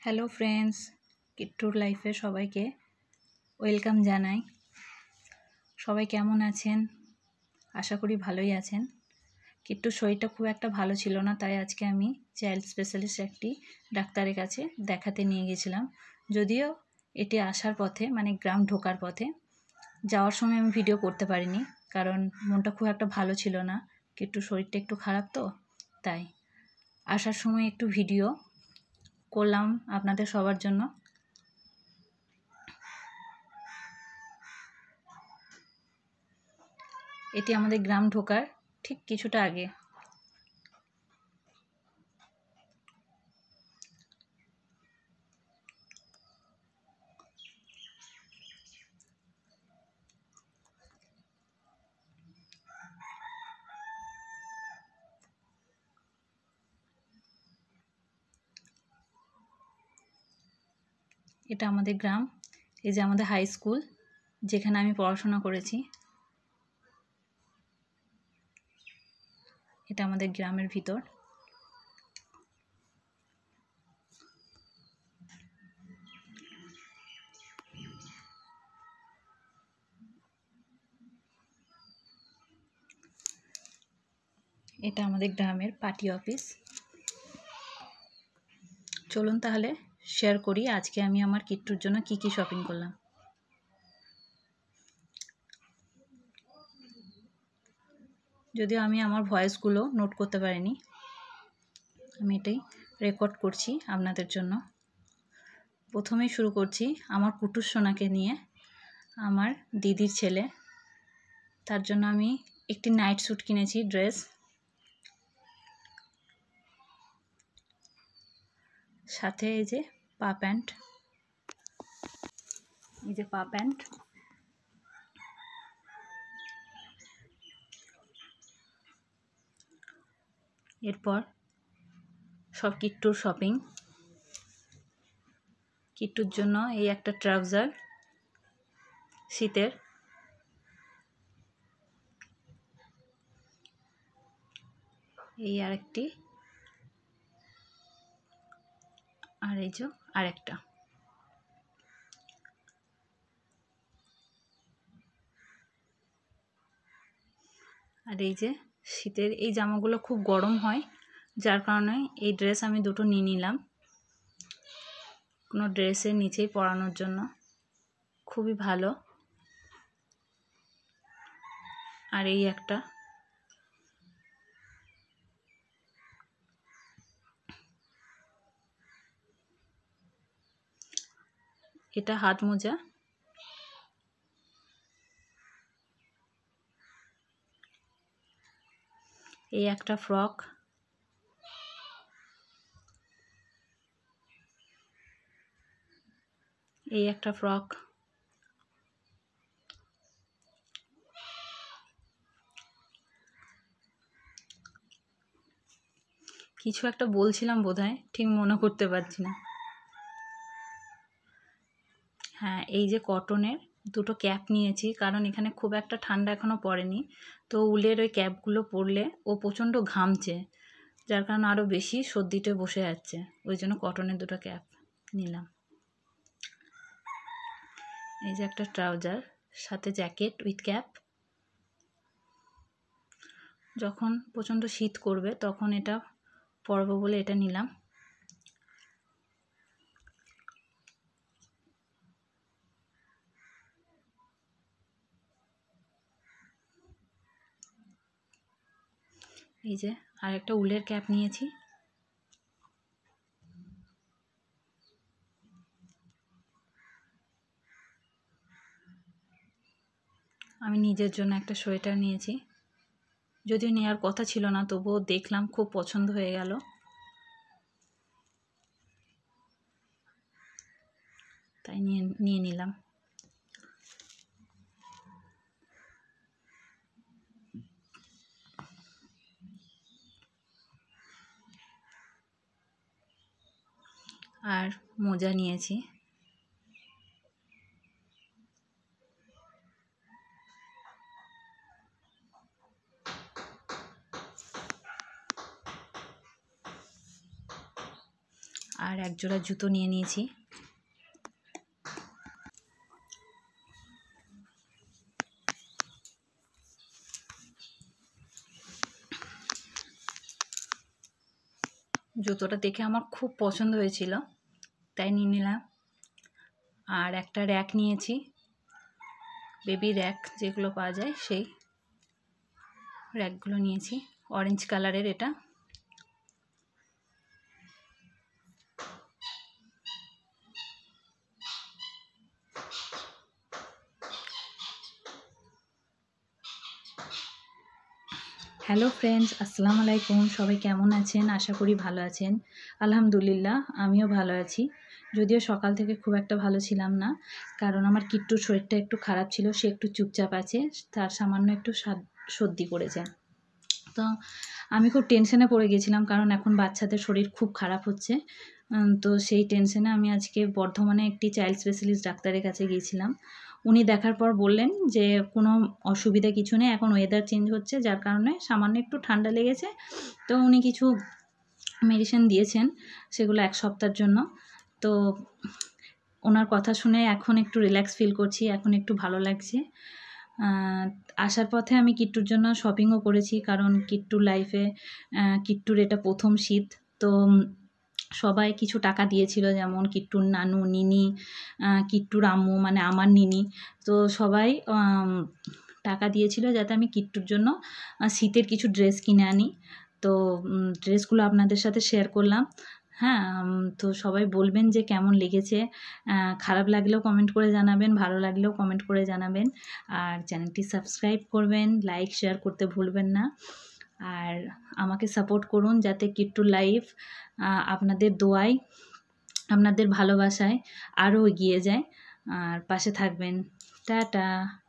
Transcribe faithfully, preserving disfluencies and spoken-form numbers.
Hello friends, কিট্টুর লাইফে সবাইকে welcome জানাই। সবাই কেমন আছেন? আশা করি ভালোই আছেন। কিট্টুর শরীরটা খুব একটা ভালো ছিল না, তাই আজকে আমি চাইল্ড স্পেশালিস্ট একটি ডাক্তারের কাছে দেখাতে নিয়ে গেছিলাম। যদিও এটি আসার পথে মানে গ্রাম ঢোকার পথে, যাওয়ার সময় আমি ভিডিও করতে পারিনি, কারণ মনটা খুব একটা ভালো ছিল না। কিট্টুর শরীরটা একটু খারাপ, তো তাই আসার সময় একটু ভিডিও করলাম আপনাদের সবার জন্য। এটি আমাদের গ্রাম ঢোকার ঠিক কিছুটা আগে। এটা আমাদের গ্রাম। এই যে আমাদের হাই স্কুল, যেখানে আমি পড়াশোনা করেছি। এটা আমাদের গ্রামের ভিতর। এটা আমাদের গ্রামের পার্টি অফিস। চলুন তাহলে শেয়ার করি আজকে আমি আমার কিট্টুর জন্য কি কি শপিং করলাম। যদিও আমি আমার ভয়েসগুলো নোট করতে পারিনি, আমি এটাই রেকর্ড করছি আপনাদের জন্য। প্রথমেই শুরু করছি আমার কুটুর সোনাকে নিয়ে। আমার দিদির ছেলে, তার জন্য আমি একটি নাইট স্যুট কিনেছি, ড্রেস, সাথে এই যে পা প্যান্ট। এই যে পা প্যান্ট। এরপর সব কিট্টুর শপিং। কিট্টুর জন্য এই একটা ট্রাউজার শীতের, এই আরেকটি, আর এই যে আরেকটা। আর এই যে শীতের এই জামাগুলো খুব গরম হয়, যার কারণে এই ড্রেস আমি দুটো নিয়ে নিলাম কোনো ড্রেসের নিচেই পরানোর জন্য, খুবই ভালো। আর এই একটা, এটা হাত মোজা। এই একটা ফ্রক, এই একটা ফ্রক, কিছু একটা বলছিলাম বোধহয়, ঠিক মনে করতে পারছি না। হ্যাঁ, এই যে কটনের দুটো ক্যাপ নিয়েছি, কারণ এখানে খুব একটা ঠান্ডা এখনও পড়েনি, তো উলের ওই ক্যাপগুলো পরলে ও প্রচণ্ড ঘামছে, যার কারণে আরও বেশি সর্দিতে বসে যাচ্ছে, ওই জন্য কটনের দুটো ক্যাপ নিলাম। এই যে একটা ট্রাউজার, সাথে জ্যাকেট উইথ ক্যাপ। যখন প্রচণ্ড শীত করবে তখন এটা পরবো বলে এটা নিলাম। এই যে আর একটা উলের ক্যাপ নিয়েছি। আমি নিজের জন্য একটা সোয়েটার নিয়েছি, যদিও নেওয়ার কথা ছিল না, তবুও দেখলাম খুব পছন্দ হয়ে গেল, তাই নিয়ে নিয়ে নিলাম। আর মোজা নিয়েছি। আর এক জোড়া জুতো নিয়ে নিয়েছি। জুতোটা দেখে আমার খুব পছন্দ হয়েছিল, তাই নিয়ে নিলাম। আর একটা র্যাক নিয়েছি, বেবি র্যাক যেগুলো পাওয়া যায় সেই র্যাকগুলো নিয়েছি, অরেঞ্জ কালারের এটা। হ্যালো ফ্রেন্ডস, আসসালামু আলাইকুম। সবাই কেমন আছেন? আশা করি ভালো আছেন। আলহামদুলিল্লাহ, আমিও ভালো আছি। যদিও সকাল থেকে খুব একটা ভালো ছিলাম না, কারণ আমার কিট্টুর শরীরটা একটু খারাপ ছিল। সে একটু চুপচাপ আছে, তার সামান্য একটু সর্দি করেছে। তো আমি খুব টেনশনে পড়ে গেছিলাম, কারণ এখন বাচ্চাদের শরীর খুব খারাপ হচ্ছে। তো সেই টেনশনে আমি আজকে বর্ধমানে একটি চাইল্ড স্পেশালিস্ট ডাক্তারের কাছে গিয়েছিলাম। উনি দেখার পর বললেন যে কোনো অসুবিধা কিছু নেই, এখন ওয়েদার চেঞ্জ হচ্ছে, যার কারণে সামান্য একটু ঠান্ডা লেগেছে। তো উনি কিছু মেডিসিন দিয়েছেন, সেগুলো এক সপ্তাহের জন্য। তো ওনার কথা শুনে এখন একটু রিল্যাক্স ফিল করছি, এখন একটু ভালো লাগছে। আসার পথে আমি কিট্টুর জন্য শপিংও করেছি, কারণ কিট্টুর লাইফে কিট্টুর এটা প্রথম শীত। তো সবাই কিছু টাকা দিয়েছিল, যেমন কিট্টুর নানু, নিনি, কিট্টুর আম্মু মানে আমার নিনি। তো সবাই টাকা দিয়েছিল যাতে আমি কিট্টুর জন্য শীতের কিছু ড্রেস কিনে আনি। তো ড্রেসগুলো আপনাদের সাথে শেয়ার করলাম। হ্যাঁ, তো সবাই বলবেন যে কেমন লেগেছে। খারাপ লাগলেও কমেন্ট করে জানাবেন, ভালো লাগলেও কমেন্ট করে জানাবেন। আর চ্যানেলটি সাবস্ক্রাইব করবেন, লাইক শেয়ার করতে ভুলবেন না। আর আমাকে সাপোর্ট করুন, যাতে কিট্টুর লাইফ আপনাদের দোয়ায়, আপনাদের ভালোবাসায় আরও এগিয়ে যায়। আর পাশে থাকবেন। টাটা।